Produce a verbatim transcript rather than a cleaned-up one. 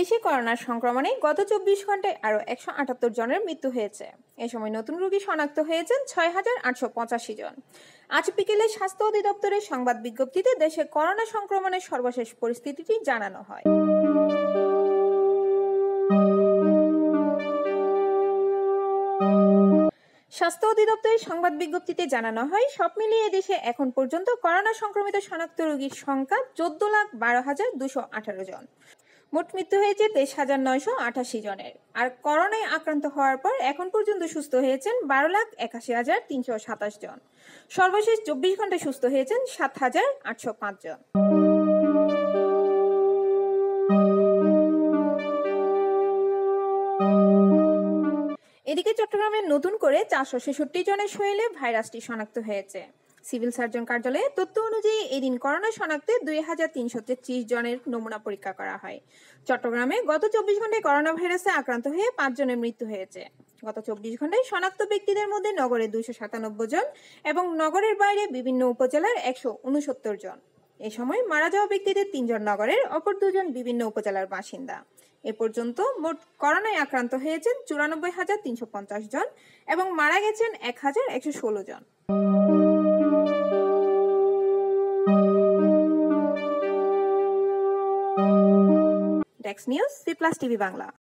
দেশে করোনার সংক্রমণে গত চব্বিশ ঘন্টায় আরও একশো আটাত্তর জনের মৃত্যু হয়েছে। এ সময় নতুন রোগী শনাক্ত হয়েছেন ছয় হাজার আটশো পঁচাশি জন। আজ বিকেলে স্বাস্থ্য অধিদপ্তরের সংবাদ বিজ্ঞপ্তিতে দেশে করোনা সংক্রমণের সর্বশেষ পরিস্থিতিটি জানানো হয়। স্বাস্থ্য অধিদপ্তরের সংবাদ বিজ্ঞপ্তিতে জানানো হয়, সব মিলিয়ে দেশে এখন পর্যন্ত করোনা সংক্রমিত শনাক্ত রোগীর সংখ্যা চোদ্দ লাখ বারো হাজার দুশো আঠারো জন। মোট মৃত্যু হয়েছে তেইশ হাজার নয়শো আটাশি জনের। আর করোনায় আক্রান্ত হওয়ার পর এখন পর্যন্ত সুস্থ হয়েছেন বারো লাখ একাশি হাজার তিনশো সাতাশ জন। সর্বশেষ চব্বিশ ঘন্টায় সুস্থ হয়েছেন সাত হাজার আটশো পাঁচ জন। এদিকে চট্টগ্রামে নতুন করে চারশো ছেষট্টি জনের শরীরে ভাইরাসটি শনাক্ত হয়েছে। সিভিল সার্জন কার্যালয়ে তথ্য অনুযায়ী এদিন করোনা শনাক্তে দুই হাজার তিনশো তেত্রিশ জনের নমুনা পরীক্ষা করা হয়। চট্টগ্রামে গত চব্বিশ ঘন্টায় করোনা ভাইরাসে আক্রান্ত হয়ে পাঁচ জনের মৃত্যু হয়েছে। গত চব্বিশ ঘন্টায় শনাক্ত ব্যক্তিদের মধ্যে নগরে দুইশো সাতানব্বই জন এবং নগরের বাইরে বিভিন্ন উপজেলার একশো উনসত্তর জন। এ সময় মারা যাওয়া ব্যক্তিদের তিনজন নগরের, অপর দুজন বিভিন্ন উপজেলার বাসিন্দা। এ পর্যন্ত মোট করোনায় আক্রান্ত হয়েছেন চুরানব্বই হাজার তিনশো পঞ্চাশ জন এবং মারা গেছেন এক হাজার একশো ষোলো জন। Desk news, C plus TV Bangla.